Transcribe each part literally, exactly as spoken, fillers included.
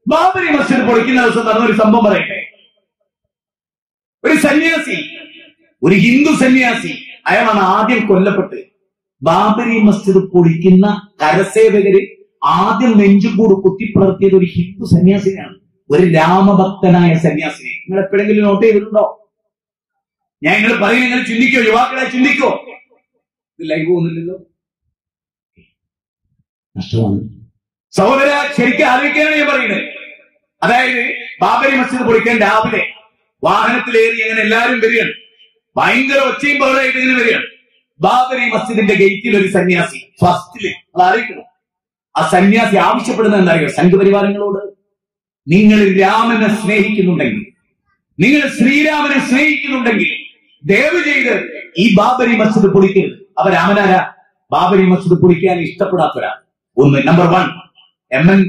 ബാബരി മസ്ജിദ് പൊളിക്കുന്ന ദിവസം നടന്നൊരു സംഭവം പറയട്ടെ. ഒരു സന്യാസി, ഒരു ഹിന്ദു സന്യാസി, അയാളാണ് ആദ്യം കൊല്ലപ്പെട്ട്. ബാബരി മസ്ജിദ് പൊളിക്കുന്ന കരസേവകര് ആദ്യം നെഞ്ചുകൂട് കുത്തിപ്പുലർത്തിയത് ഒരു ഹിന്ദു സന്യാസിനെയാണ്, ഒരു രാമഭക്തനായ സന്യാസിനെ. നിങ്ങൾ എപ്പോഴെങ്കിലും നോട്ട് ചെയ്തിട്ടുണ്ടോ? ഞാൻ നിങ്ങൾ പറയും, നിങ്ങൾ ചിന്തിക്കോ, യുവാക്കളെ ചിന്തിക്കോ. ലൈവ് പോകുന്നില്ലല്ലോ, നഷ്ടമാണ്. സഹോദര, ശരിക്കും ആലോചിക്കാനാണ് ഞാൻ പറയുന്നത്. അതായത് ബാബരി മസ്ജിദ് പൊളിക്കാൻ രാവിലെ വാഹനത്തിലേറി അങ്ങനെ എല്ലാവരും വരികയാണ്, ഭയങ്കര ഒച്ചയും ബഹളമായിട്ട് ഇങ്ങനെ വരികയാണ്. ബാബരി മസ്ജിദിന്റെ ഗേറ്റിൽ ഒരു സന്യാസി ഫസ്റ്റില്, അത് അറിയിക്കണം. ആ സന്യാസി ആവശ്യപ്പെടുന്നത് എന്താ? സംഘപരിവാരങ്ങളോട്, നിങ്ങൾ രാമനെ സ്നേഹിക്കുന്നുണ്ടെങ്കിൽ, നിങ്ങൾ ശ്രീരാമനെ സ്നേഹിക്കുന്നുണ്ടെങ്കിൽ ദയവ് ചെയ്ത് ഈ ബാബരി മസ്ജിദ് പൊളിക്കരുത്. അപ്പൊ രാമനാരാ? ബാബരി മസ്ജിദ് പൊളിക്കാൻ ഇഷ്ടപ്പെടാത്തവരാ. ഒന്ന്, നമ്പർ വൺ. എം എൻ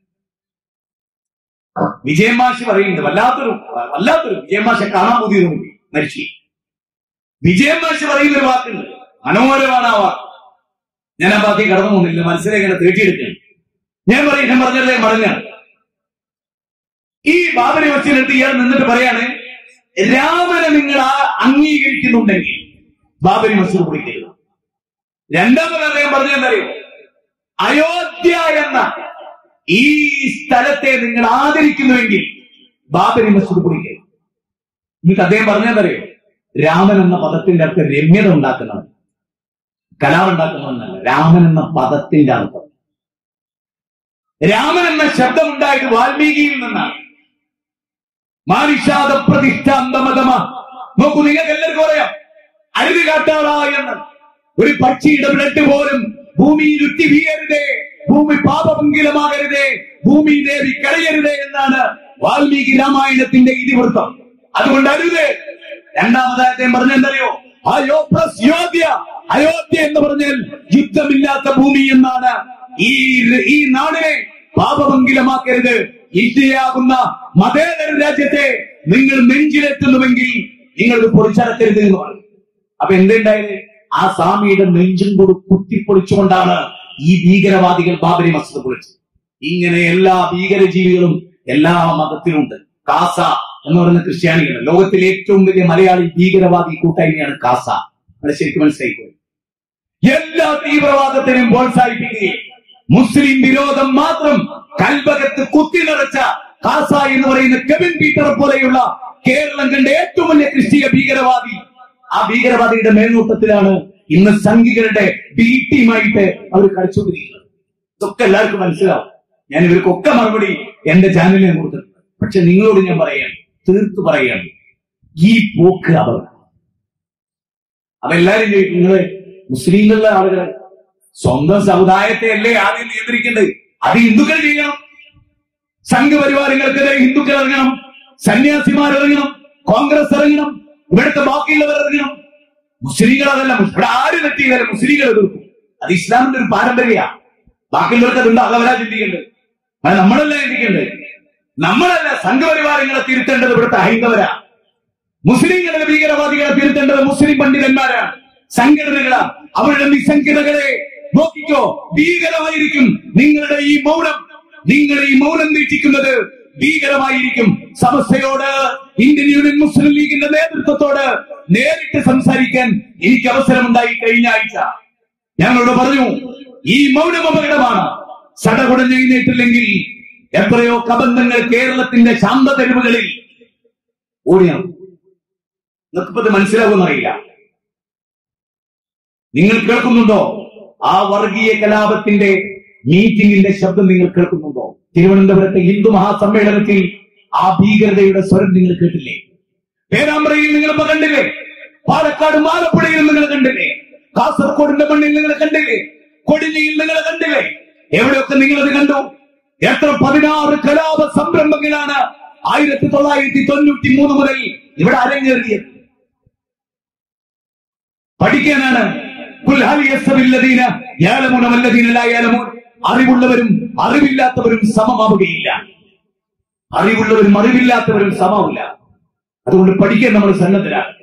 വിജയമാഷി പറയുന്നുണ്ട്, വല്ലാത്തൊരു വല്ലാത്തൊരു വിജയമാഷെ കാണാൻ പുതിയത് മരിച്ചു. വിജയമാഷി പറയുന്ന ഒരു വാക്കുണ്ട്, മനോഹരമാണ് ആ വാക്ക്. ഞാൻ ആ ഭാഗത്തേക്ക് കടന്നു പോകുന്നില്ല, മനസ്സിലേക്ക് തീട്ടിയെടുക്കുകയാണ്. ഞാൻ പറയും, ഞാൻ പറഞ്ഞല്ലേ പറഞ്ഞാണ്. ഈ ബാബരി മസ്ജിദിനടുത്ത് ഇയാൾ നിന്നിട്ട് പറയാണ്, രാമനെ നിങ്ങൾ അംഗീകരിക്കുന്നുണ്ടെങ്കിൽ ബാബരി മസ്ജിദ് പൊളിക്കരുത്. രണ്ടാമത് അദ്ദേഹം പറഞ്ഞെന്തറിയോ? അയോധ്യ എന്ന ഈ സ്ഥലത്തെ നിങ്ങൾ ആദരിക്കുന്നുവെങ്കിൽ ബാബരി മസ്ജിദ് പൊളിക്കരുത്. എന്നിട്ട് അദ്ദേഹം പറഞ്ഞെന്തറിയോ? രാമൻ എന്ന പദത്തിന്റെ അർത്ഥം രമ്യത ഉണ്ടാക്കുന്നവൻ, കലാറുണ്ടാക്കുന്നവനല്ല. രാമൻ എന്ന പദത്തിന്റെ അർത്ഥം, രാമൻ എന്ന ശബ്ദം ഉണ്ടായത് വാൽമീകിയിൽ നിന്നാണ്. മാനിഷാദ പ്രതിഷ്ഠാന്തമതമ. നോക്കൂ, നിങ്ങൾക്ക് എല്ലാവർക്കും അറിയാം, അരുത് കാട്ടാളാ എന്ന്. ഒരു പക്ഷിയുടെ ബ്ലഡ് പോലും ഭൂമിയിൽ ഉറ്റി വീഴരുതേ, ഭൂമി പാപമംഗലമാകരുതേ, ഭൂമി ദേവി കരയരുതേ എന്നാണ് വാൽമീകി രാമായണത്തിന്റെ ഇതിവൃത്തം. അതുകൊണ്ട് അരുത്. രണ്ടാമതായി അദ്ദേഹം പറഞ്ഞെന്തറിയോ? അയോ പ്ലസ് യോധ്യ. അയോധ്യ എന്ന് പറഞ്ഞാൽ യുദ്ധമില്ലാത്ത ഭൂമി എന്നാണ്. ഈ ഈ നാടിനെ പാപമംഗലമാക്കരുത്. ഇന്ത്യയാകുന്ന മതേതര രാജ്യത്തെ നിങ്ങൾ നെഞ്ചിലെത്തുന്നുവെങ്കിൽ നിങ്ങൾ പൊളിച്ചടക്കരുത് എന്ന് പറയും. അപ്പൊ എന്തുണ്ടായത്? ആ സ്വാമിയുടെ നെഞ്ചും കൂടി കുത്തിപ്പൊളിച്ചുകൊണ്ടാണ് ഈ ഭീകരവാദികൾ ബാബരി മസ്ജിദ് പൊളിച്ചത്. ഇങ്ങനെ എല്ലാ ഭീകരജീവികളും എല്ലാ മതത്തിലുണ്ട്. കാസ എന്ന് പറയുന്ന ക്രിസ്ത്യാനികൾ, ലോകത്തിലെ ഏറ്റവും വലിയ മലയാളി ഭീകരവാദി കൂട്ടായ്മയാണ് കാസ. അത് ശരിക്കും മനസ്സിലായിക്കോ. എല്ലാ തീവ്രവാദത്തിനും പ്രോത്സാഹിപ്പിക്കുകയും മുസ്ലിം വിരോധം മാത്രം കൽബകത്ത് കുത്തി നിറച്ച കാസ എന്ന് പറയുന്ന കെവിൻ പീറ്റർ പോലെയുള്ള കേരളം കണ്ട ഏറ്റവും വലിയ ക്രിസ്തീയ ഭീകരവാദി, ആ ഭീകരവാദിയുടെ മേൽനോട്ടത്തിലാണ് ഇന്ന് സംഘികളുടെ ബി ടീമായിട്ട് അവർ കളിച്ചുകൊണ്ടിരിക്കുന്നത്. ഇതൊക്കെ എല്ലാവർക്കും മനസ്സിലാവും. ഞാൻ ഇവർക്കൊക്കെ മറുപടി എന്റെ ചാനലിൽ ഞാൻ കൊടുത്തിട്ടുണ്ട്. പക്ഷെ നിങ്ങളോട് ഞാൻ പറയാണ്, തീർത്തു പറയാണ്, ഈ പോക്ക് അപകടം. അപ്പൊ എല്ലാരും ചോദിക്കും, നിങ്ങള് മുസ്ലിങ്ങളുടെ ആളുകളെ സ്വന്തം സമുദായത്തെ അല്ലേ ആദ്യം നിയന്ത്രിക്കേണ്ടത്? അത് ഹിന്ദുക്കൾ ചെയ്യണം. സംഘപരിവാരങ്ങൾക്കെതിരെ ഹിന്ദുക്കൾ ഇറങ്ങണം, സന്യാസിമാർ ഇറങ്ങണം, കോൺഗ്രസ് ഇറങ്ങണം, ഇവിടുത്തെ ബാക്കിയുള്ളവർ ഇറങ്ങണം. മുസ്ലിങ്ങൾ അതല്ല, ഇവിടെ ആര് തെറ്റിയാലും മുസ്ലിങ്ങൾ എതിർക്കും. അത് ഇസ്ലാമിന്റെ ഒരു പാരമ്പര്യമാണ്. ബാക്കിയുള്ളവർക്ക് അതുണ്ട്, അതവരാ ചിന്തിക്കേണ്ടത്. അത് നമ്മളല്ല ചിന്തിക്കേണ്ടത്. നമ്മളല്ല സംഘപരിവാരങ്ങളെ തിരുത്തേണ്ടത് ഇവിടുത്തെ ഹൈന്ദവരാ. മുസ്ലിങ്ങളുടെ ഭീകരവാദികളെ തിരുത്തേണ്ടത് മുസ്ലിം പണ്ഡിതന്മാരാണ്, സംഘടനകളാണ്. അവരുടെ നിസ്സംഗതകളെ നോക്കിക്കോ, ഭീകരമായിരിക്കും നിങ്ങളുടെ ഈ മൗനം. നിങ്ങൾ ഈ മൗനം വീക്ഷിക്കുന്നത് ഭീകരമായിരിക്കും. സമസ്തയോട്, ഇന്ത്യൻ യൂണിയൻ മുസ്ലിം ലീഗിന്റെ നേതൃത്വത്തോട് നേരിട്ട് സംസാരിക്കാൻ എനിക്ക് അവസരമുണ്ടായി കഴിഞ്ഞ ആഴ്ച. ഞങ്ങളോട് പറഞ്ഞു, ഈ മൗനം അപകടമാണ്. സടകുടഞ്ഞ് എഴുന്നേറ്റില്ലെങ്കിൽ എത്രയോ കബന്ധങ്ങൾ കേരളത്തിന്റെ ശാന്ത തെരുവുകളിൽ ഓടിയാണ്. നിങ്ങൾക്കിപ്പത് മനസ്സിലാകുമെന്നറിയില്ല. നിങ്ങൾ കേൾക്കുന്നുണ്ടോ? ആ വർഗീയ കലാപത്തിന്റെ മീറ്റിംഗിന്റെ ശബ്ദം നിങ്ങൾ കേൾക്കുന്നുണ്ടോ? തിരുവനന്തപുരത്തെ ഹിന്ദു മഹാസമ്മേളനത്തിൽ ആ ഭീകരതയുടെ സ്വരം നിങ്ങൾ കേട്ടില്ലേ? പേരാമ്പ്രയിൽ നിങ്ങളിപ്പോ കണ്ടില്ലേ? പാലക്കാട് ആലപ്പുഴയിൽ നിങ്ങൾ കണ്ടില്ലേ? കാസർഗോഡിന്റെ മണ്ണിൽ നിങ്ങൾ കണ്ടില്ലേ? കൊടിഞ്ഞിയിൽ നിങ്ങൾ കണ്ടില്ലേ? എവിടെയൊക്കെ നിങ്ങളത് കണ്ടു? എത്ര പതിനാറ് കലാപ സംരംഭങ്ങളാണ് ആയിരത്തി തൊള്ളായിരത്തി തൊണ്ണൂറ്റി മൂന്ന് മുതൽ ഇവിടെ അരങ്ങേറിയത്. പഠിക്കാനാണ്. അറിവുള്ളവരും അറിവില്ലാത്തവരും സമമാവുകയില്ല. അറിവുള്ളവരും അറിവില്ലാത്തവരും സമാവില്ല. അതുകൊണ്ട് പഠിക്കാൻ നമ്മൾ സന്നദ്ധരാണ്.